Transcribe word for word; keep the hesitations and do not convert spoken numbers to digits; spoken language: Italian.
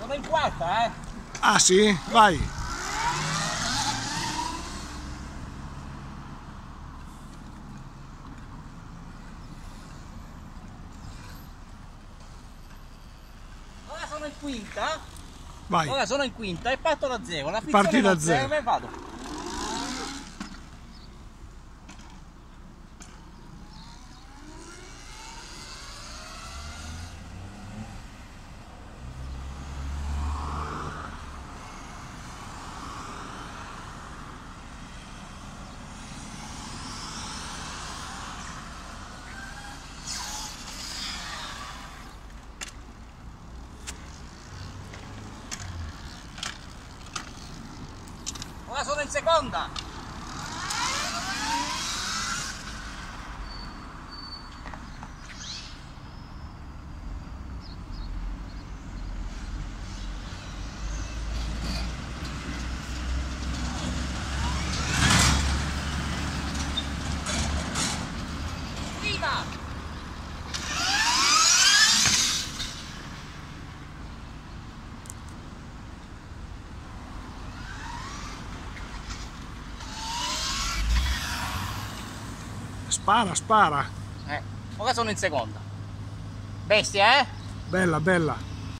Sono in quarta, eh! Ah sì? Vai! Ora sono in quinta. Vai! Ora sono in quinta e parto da zero. La Parti da non zero. serve, vado. Ora sono in seconda. Prima. Spara, spara! Eh, ora sono in seconda. Bestia, eh? Bella, bella!